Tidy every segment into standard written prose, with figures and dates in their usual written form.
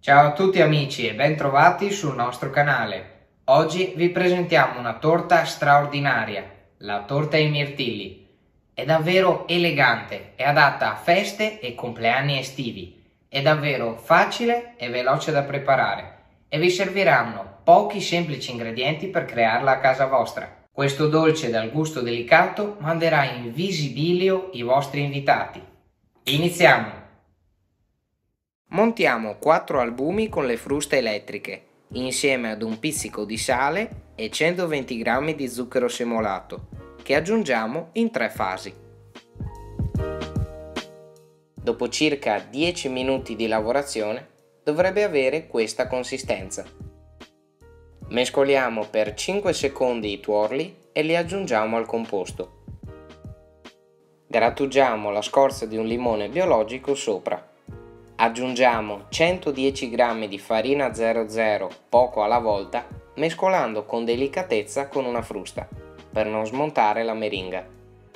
Ciao a tutti amici e ben trovati sul nostro canale. Oggi vi presentiamo una torta straordinaria, la torta ai mirtilli. È davvero elegante, è adatta a feste e compleanni estivi. È davvero facile e veloce da preparare e vi serviranno pochi semplici ingredienti per crearla a casa vostra. Questo dolce dal gusto delicato manderà in visibilio i vostri invitati. Iniziamo! Montiamo 4 albumi con le fruste elettriche, insieme ad un pizzico di sale e 120 g di zucchero semolato, che aggiungiamo in 3 fasi. Dopo circa 10 minuti di lavorazione, dovrebbe avere questa consistenza. Mescoliamo per 5 secondi i tuorli e li aggiungiamo al composto. Grattugiamo la scorza di un limone biologico sopra. Aggiungiamo 110 g di farina 00 poco alla volta, mescolando con delicatezza con una frusta, per non smontare la meringa.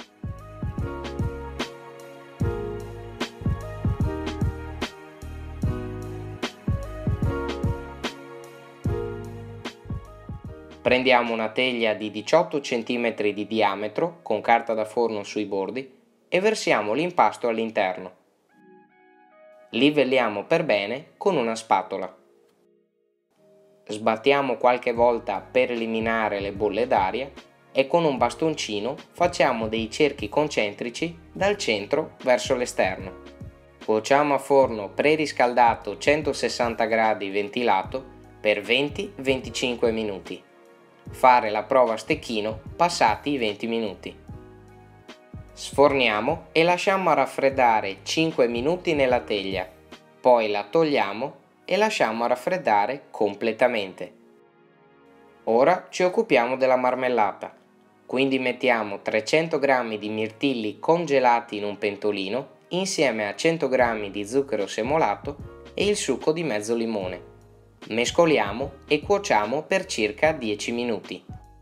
Prendiamo una teglia di 18 cm di diametro con carta da forno sui bordi e versiamo l'impasto all'interno. Livelliamo per bene con una spatola. Sbattiamo qualche volta per eliminare le bolle d'aria e con un bastoncino facciamo dei cerchi concentrici dal centro verso l'esterno. Cuociamo a forno preriscaldato 160 gradi ventilato per 20-25 minuti. Fare la prova a stecchino passati i 20 minuti. Sforniamo e lasciamo raffreddare 5 minuti nella teglia, poi la togliamo e lasciamo raffreddare completamente. Ora ci occupiamo della marmellata, quindi mettiamo 300 g di mirtilli congelati in un pentolino insieme a 100 g di zucchero semolato e il succo di mezzo limone. Mescoliamo e cuociamo per circa 10 minuti.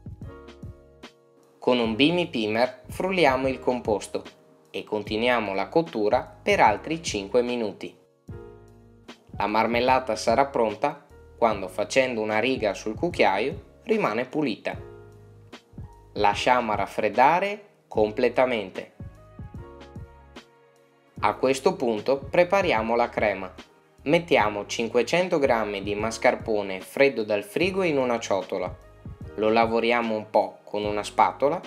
Con un Bimi Pimer frulliamo il composto e continuiamo la cottura per altri 5 minuti. La marmellata sarà pronta quando, facendo una riga sul cucchiaio, rimane pulita. Lasciamo raffreddare completamente. A questo punto prepariamo la crema. Mettiamo 500 g di mascarpone freddo dal frigo in una ciotola. Lo lavoriamo un po' con una spatola.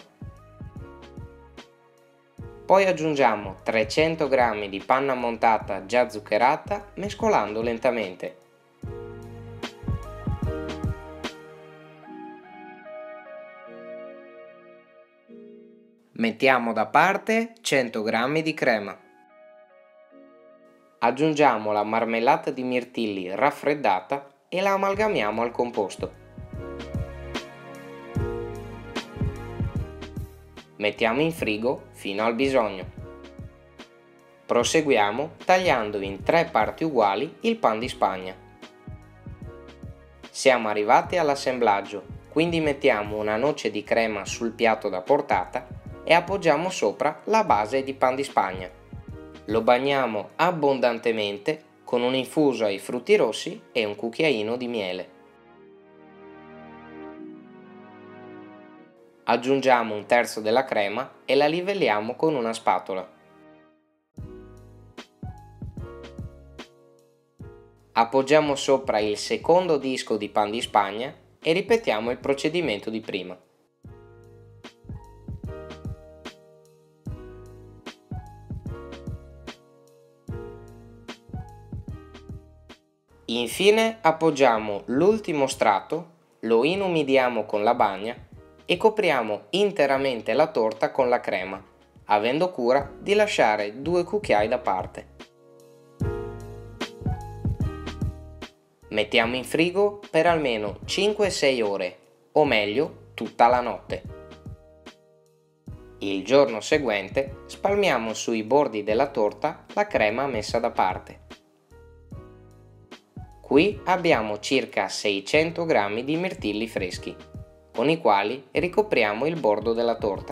Poi aggiungiamo 300 g di panna montata già zuccherata mescolando lentamente. Mettiamo da parte 100 g di crema. Aggiungiamo la marmellata di mirtilli raffreddata e la amalgamiamo al composto. Mettiamo in frigo fino al bisogno. Proseguiamo tagliando in 3 parti uguali il pan di Spagna. Siamo arrivati all'assemblaggio, quindi mettiamo una noce di crema sul piatto da portata e appoggiamo sopra la base di pan di Spagna. Lo bagniamo abbondantemente con un infuso ai frutti rossi e un cucchiaino di miele. Aggiungiamo un terzo della crema e la livelliamo con una spatola. Appoggiamo sopra il secondo disco di pan di Spagna e ripetiamo il procedimento di prima. Infine appoggiamo l'ultimo strato, lo inumidiamo con la bagna e copriamo interamente la torta con la crema, avendo cura di lasciare 2 cucchiai da parte. Mettiamo in frigo per almeno 5-6 ore, o meglio tutta la notte. Il giorno seguente spalmiamo sui bordi della torta la crema messa da parte. Qui abbiamo circa 600 g di mirtilli freschi, con i quali ricopriamo il bordo della torta.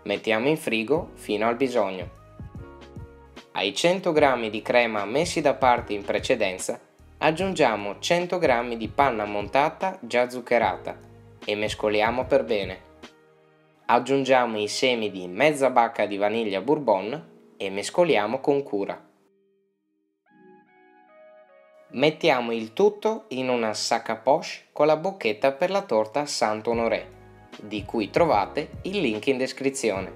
mettiamo in frigo fino al bisogno. Ai 100 g di crema messi da parte in precedenza aggiungiamo 100 g di panna montata già zuccherata e mescoliamo per bene. Aggiungiamo i semi di mezza bacca di vaniglia bourbon e mescoliamo con cura. Mettiamo il tutto in una sac à poche con la bocchetta per la torta Saint-Honoré, di cui trovate il link in descrizione.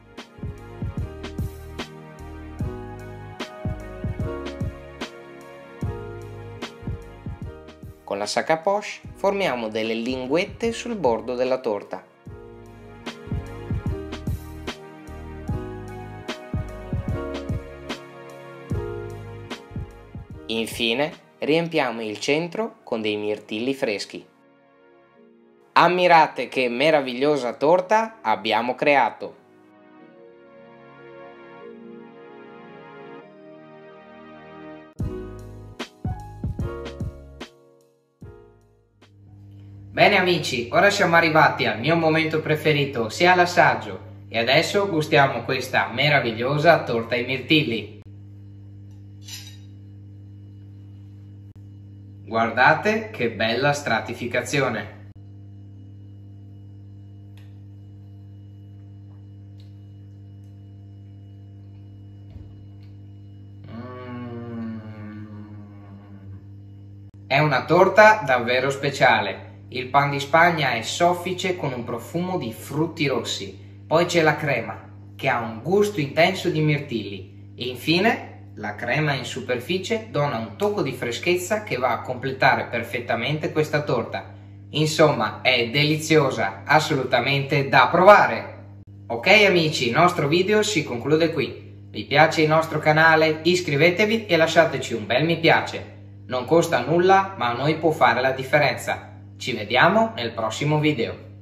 Con la sac à poche formiamo delle linguette sul bordo della torta. Infine riempiamo il centro con dei mirtilli freschi. Ammirate che meravigliosa torta abbiamo creato! Bene amici, ora siamo arrivati al mio momento preferito, sia l'assaggio, e adesso gustiamo questa meravigliosa torta ai mirtilli. Guardate che bella stratificazione! È una torta davvero speciale. Il pan di Spagna è soffice con un profumo di frutti rossi. Poi c'è la crema, che ha un gusto intenso di mirtilli. E infine la crema in superficie dona un tocco di freschezza che va a completare perfettamente questa torta. Insomma, è deliziosa, assolutamente da provare! Ok amici, il nostro video si conclude qui. Vi piace il nostro canale? Iscrivetevi e lasciateci un bel mi piace. Non costa nulla, ma a noi può fare la differenza. Ci vediamo nel prossimo video.